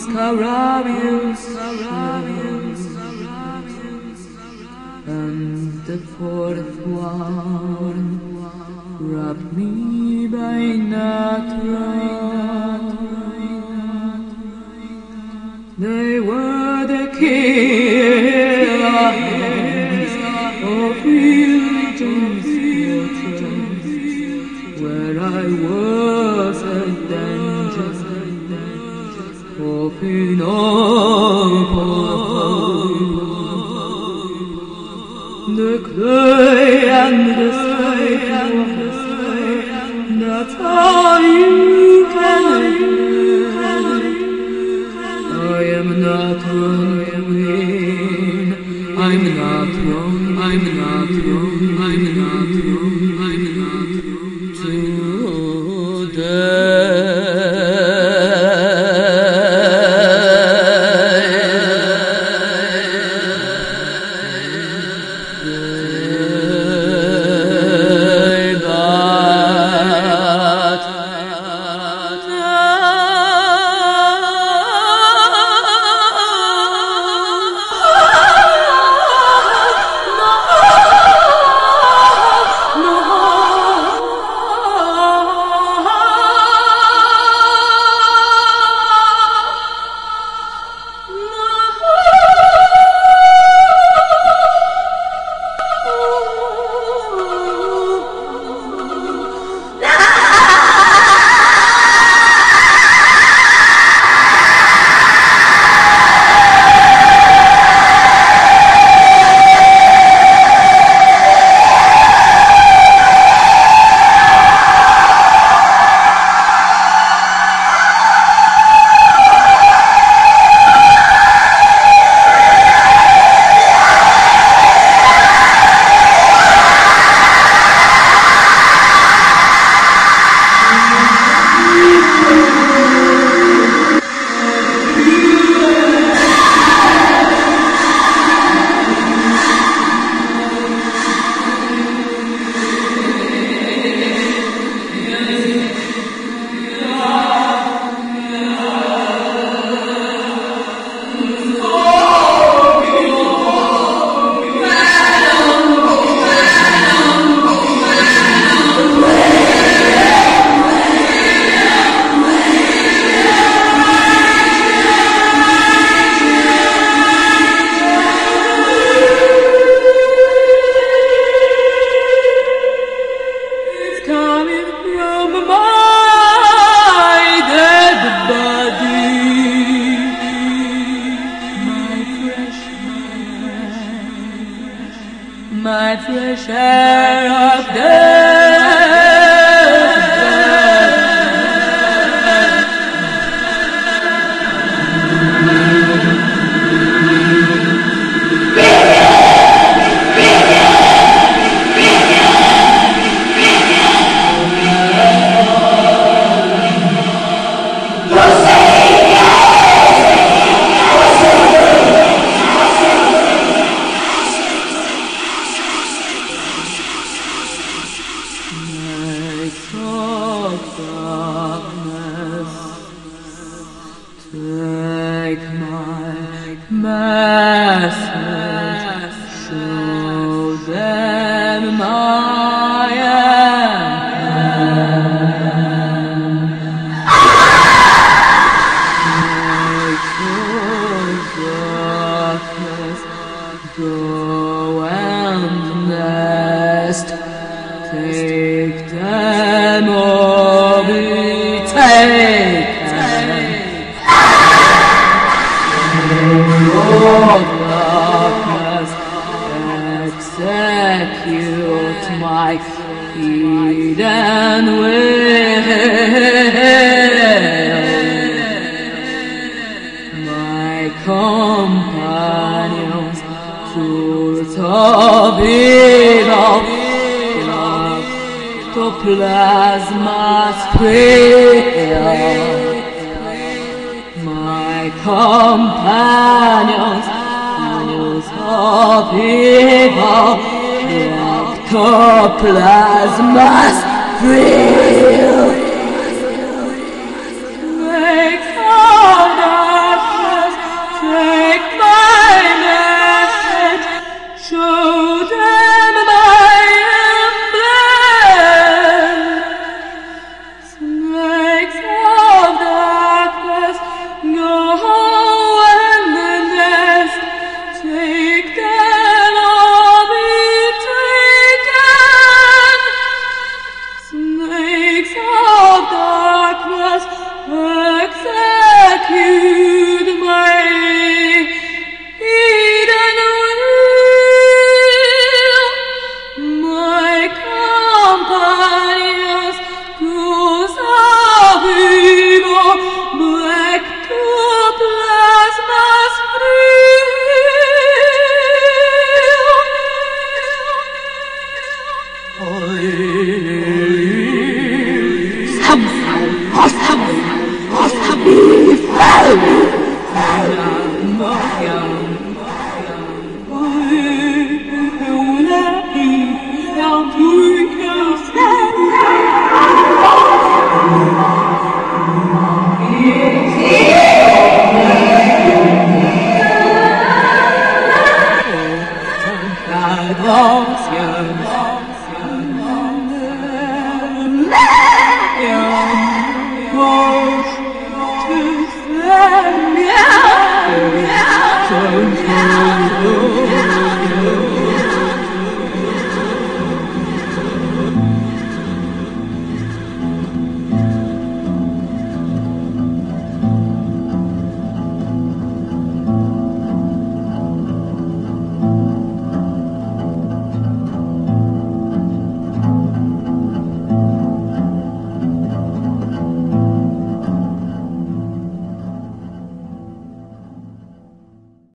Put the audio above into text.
Scarabius, and the fourth one wrapped me by natural. They were the killers of religion's fortress, where I was a danger, hoping all for the clay and the slave, that's all you can do. I am not wrong, I'm not wrong, I'm not wrong, I'm not wrong, I'm not wrong my fresh air of death. Take my message, show them my hand. Make darkness go and nest. Take them or be taken. Lord, darkness, execute my hidden will. My companions, fools of evil, ectoplasma's prayer. My companions, fools of evil, ectoplasma's prayer. Make all dark Anciens